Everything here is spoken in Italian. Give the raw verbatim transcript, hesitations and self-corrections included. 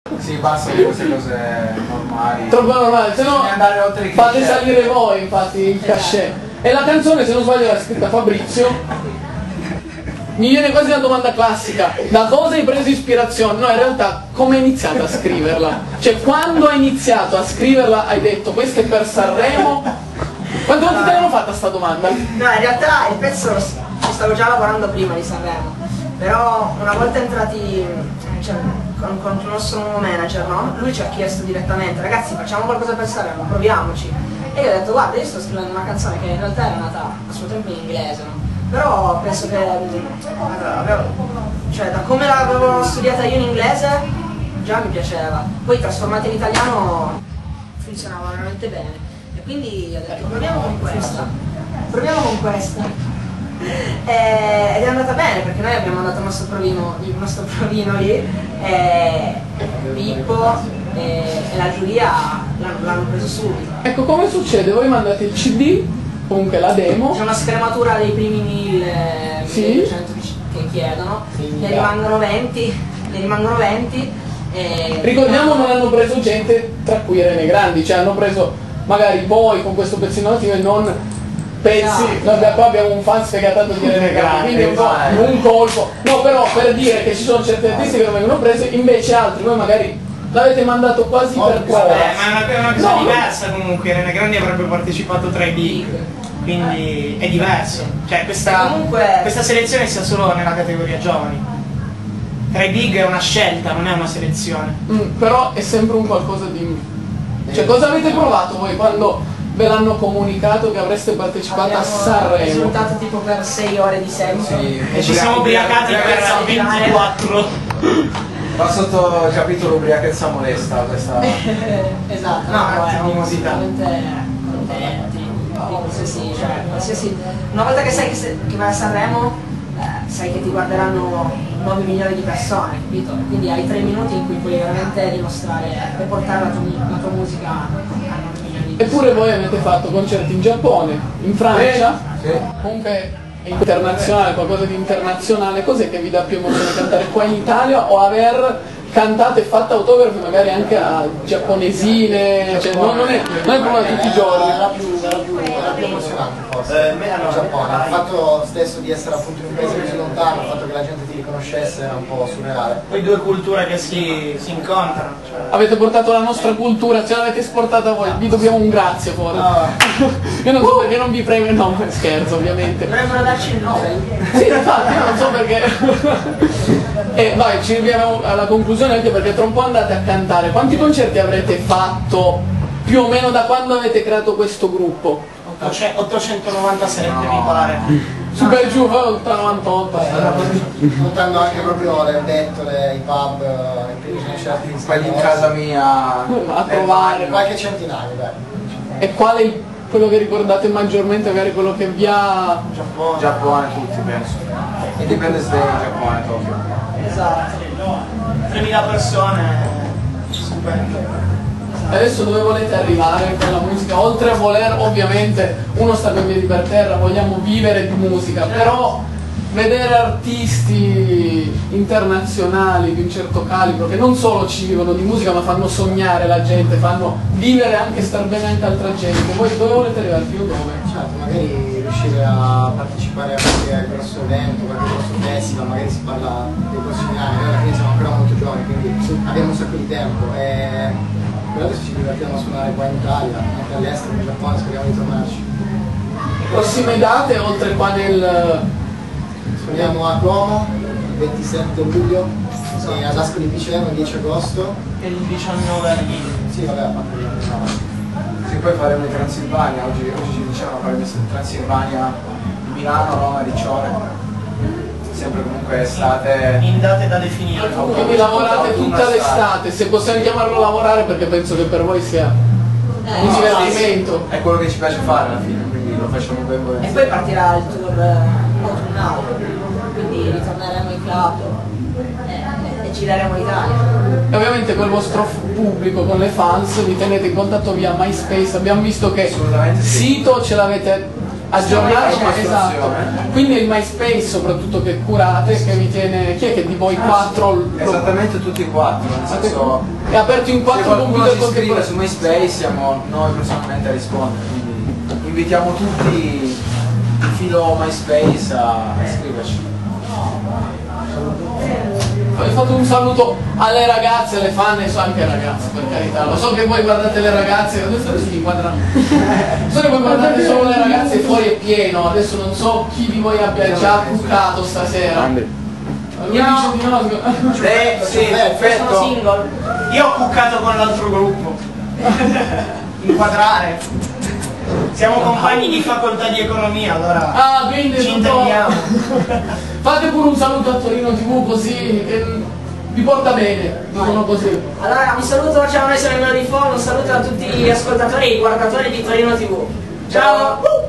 Sì, basta con queste cose normali. Troppo normale, se no andare oltre il fate cliché. salire voi infatti il cachet. E la canzone, se non sbaglio, l'ha scritta Fabrizio. Mi viene quasi una domanda classica: da cosa hai preso ispirazione? No, in realtà come hai iniziato a scriverla? Cioè, quando hai iniziato a scriverla hai detto questo è per Sanremo? Quante volte te l'hanno fatta sta domanda? No, in realtà il pezzo ci stavo già lavorando prima di Sanremo, però una volta entrati, cioè, con, con il nostro nuovo manager, no? Lui ci ha chiesto direttamente: ragazzi, facciamo qualcosa per Sanremo, proviamoci. E io ho detto: guarda, io sto scrivendo una canzone che in realtà era nata a suo tempo in inglese, no? Però penso che, cioè, da come l'avevo studiata io in inglese già mi piaceva, poi trasformata in italiano funzionava veramente bene, e quindi ho detto proviamo con questa, proviamo con questa. E, ed è andata bene, perché noi abbiamo mandato il nostro provino, il nostro provino lì, e Pippo e, e la giuria l'hanno preso subito. Ecco, come succede? Voi mandate il C D, comunque la demo. C'è una scrematura dei primi mille, sì, milleduecento che chiedono, ne rimangono venti, ne rimangono venti. E ricordiamo, non hanno preso gente tra cui Irene Grandi, cioè hanno preso magari voi con questo pezzo innovativo e non pezzi. No. Noi qua abbiamo un fan sfegatato di Irene Grandi, quindi un po' un colpo. No, però per dire che ci sono certi artisti che non vengono presi, invece altri voi magari l'avete mandato quasi oh, per qua. Vabbè, ma è una, una cosa no, diversa comunque. Irene Grandi avrebbe partecipato tra i big, quindi è diverso. Cioè questa, comunque... questa selezione sia solo nella categoria giovani. Tra i big è una scelta, non è una selezione. Mm, però è sempre un qualcosa di... Cioè, cosa avete provato voi quando ve l'hanno comunicato che avreste partecipato a Sanremo? È risultato tipo per sei ore di seguito. Sì, e ci siamo ubriacati per ventiquattro. Va sotto il capitolo ubriachezza molesta questa. Esatto, no, no, è veramente contenti, qualsiasi, cioè, qualsiasi. Una volta che sai che, se, che vai a Sanremo, eh, sai che ti guarderanno nove milioni di persone, capito? Quindi hai tre minuti in cui puoi veramente dimostrare e portare la tua, la tua musica a nove milioni di persone. Eppure voi avete fatto concerti in Giappone, in Francia, sì. Comunque è internazionale, qualcosa di internazionale. Cos'è che vi dà più emozione, cantare qua in Italia o aver cantato e fatto autografi magari anche a giapponesine? Cioè, non, non è non è proprio tutti i giorni. Era più, era più, era più emozionante forse. Eh, il Giappone, il fatto stesso di essere appunto in un paese così lontano, il fatto che la gente ti riconoscesse era un po' surreale. Poi due culture che si, si incontrano. Cioè. Avete portato la nostra cultura, ce l'avete esportata voi, vi dobbiamo un grazie forse. No. Io non so perché non vi premio, no, scherzo ovviamente. Dovrebbero darci il Nobel. Sì, infatti, io non so perché. E vai, ci arriviamo alla conclusione, anche perché tra un po' andate a cantare. Quanti concerti avrete fatto più o meno da quando avete creato questo gruppo? ottocentonovantasette no. mi pare. Su per giù, ottocentonovantotto. Portando anche proprio le bettole, i pub, i primi concerti in Quelli in casa mia a trovare. Qualche centinaio, dai. E qual è quello che ricordate maggiormente, magari quello che vi ha... Giappone, Giappone tutti penso. Independence Day in Giappone, Tokyo. Esatto. tremila persone, stupendo. Adesso dove volete arrivare con la musica? Oltre a voler, ovviamente, uno sta con i piedi per terra, vogliamo vivere di musica, però vedere artisti internazionali di un certo calibro che non solo ci vivono di musica ma fanno sognare la gente, fanno vivere anche, star bene anche altra gente. Voi dove volete arrivare? Fino dove? Certo, magari riuscire a partecipare a qualche grosso evento, qualche grosso festival, magari si parla dei prossimi anni, noi alla fine siamo ancora molto giovani, quindi sì, abbiamo un sacco di tempo e però adesso ci divertiamo a suonare qua in Italia, anche all'estero, in Giappone, speriamo di tornarci. Prossime date, oltre qua nel... Suoniamo a Como il ventisette luglio e ad Ascoli Piceno il dieci agosto. E il diciannove a Lille. Sì, vabbè, a parte lì. Sì, poi faremo in Transilvania, oggi, oggi ci dicevano faremo in Transilvania, Milano, Roma, Riccione. Sempre comunque estate. In date da definire. Quindi lavorate tutta l'estate, se possiamo chiamarlo lavorare, perché penso che per voi sia un divertimento. È quello che ci piace fare alla fine, quindi lo facciamo ben E volentieri. poi partirà il tour autunnale, quindi ritorneremo in club e, e gireremo l'Italia. E ovviamente col vostro pubblico, con le fans, vi tenete in contatto via MySpace. Abbiamo visto che Assolutamente sì. sito ce l'avete aggiornare, Stiamo in esatto. costruzione. Quindi il MySpace soprattutto che curate, che vi tiene, chi è che di voi quattro lo- Esattamente tutti e quattro, nel senso è aperto in se quattro qualcuno computer si con iscrive che- su MySpace siamo noi personalmente a rispondere, quindi invitiamo tutti il filo MySpace a iscriverci. Hai fatto un saluto alle ragazze, alle fan e so anche ai ragazzi, per carità. Lo so che voi guardate le ragazze, adesso si inquadrano. So che voi guardate solo le ragazze, fuori è pieno, adesso non so chi di voi abbia già cuccato stasera. Lui dice di no. Eh, sì, Sono perfetto. single. Io ho cuccato con l'altro gruppo. Inquadrare. Siamo compagni di facoltà di economia, allora Ah, quindi ci tutto- intendiamo. Fate pure un saluto a Torino tivù così che vi porta bene, dicono così. Allora, un saluto, ciao, noi siamo il Melody Phone, un saluto a tutti gli ascoltatori e i guardatori di Torino tivù. Ciao!